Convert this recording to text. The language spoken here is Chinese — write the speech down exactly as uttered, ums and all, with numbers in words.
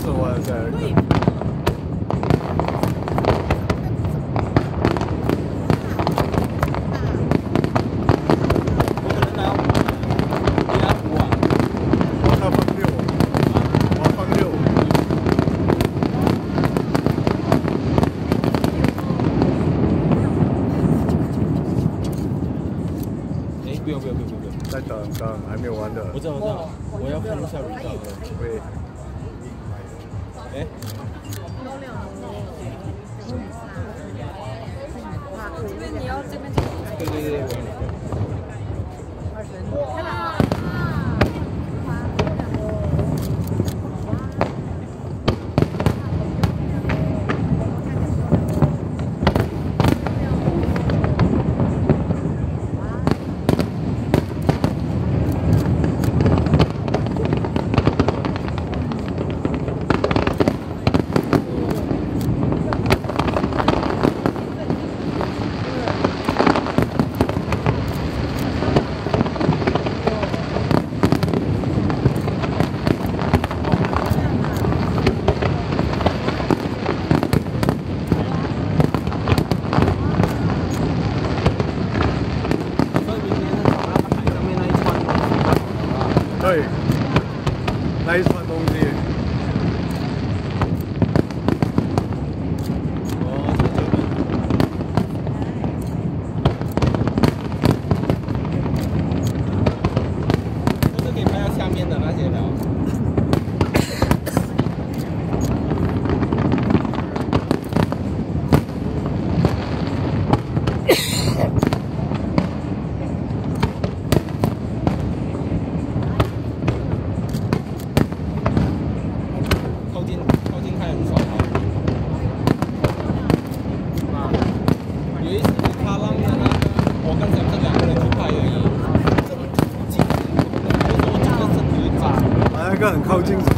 是我在。 我可能拿五，你拿五啊？ 我要放六，我要放六。 哎，不用不用不用不用。 在等等，还没有完的。 我知道我知道，我要看一下 result。 对。 哎。 那你要这边。 对对对，我要哪个？ 哇！ 对，那一串东西。 哦，这个这是可以拍到下面的那些的。靠近靠近开很少啊。啊，有一次他让的那个，我跟小郑两个人去拍而已，这么近，有时候真的身体会炸。 那个很靠近。